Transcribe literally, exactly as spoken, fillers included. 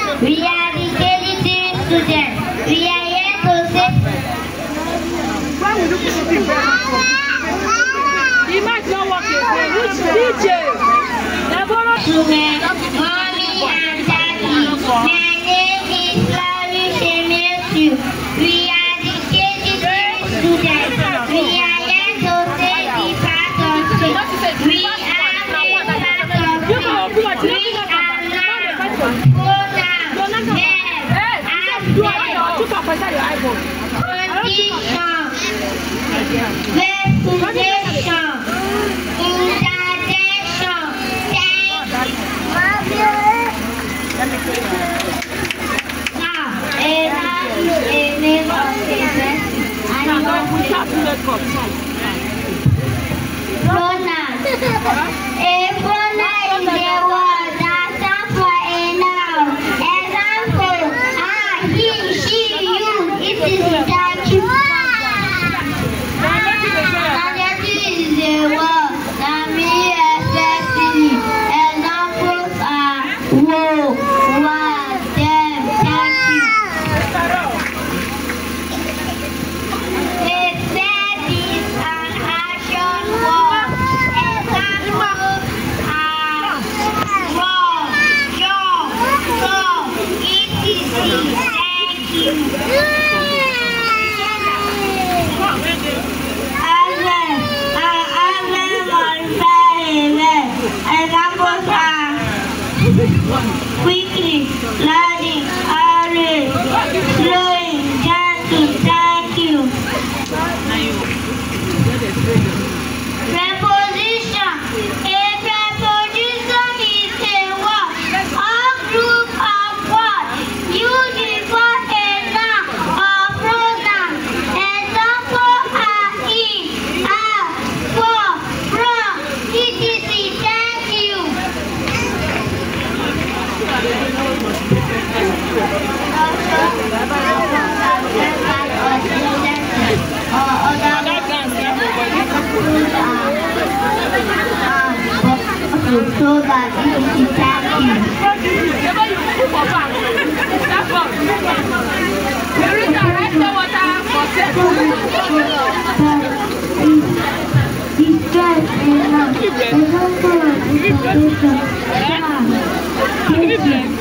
We are the K G three students. We are here to say. He might not work again. Which D J? Mommy and Daddy, my name is Larry Shemesu. We are the K G three students. We are here to say the part of it. We are the part of it. We are not program. Yes, condition, vaccination, now, a man is a name of a person. Pronoun. A pronoun is a word that stands for a noun. Example, ah, he, she, you, it is like you. Adjective is a word that means especially. Examples are whoa, wow, them, thank you. A verb is an action word. Examples are run, jump, stop, et cetera. Thank you. Examples are quickly, louding, hurry, slowing, gentle, thank you. Preposition. A preposition is a word or group of words used before a noun or pronoun. Examples are in, are, for, from, et cetera. Thank you. So that it is thank you. Distress and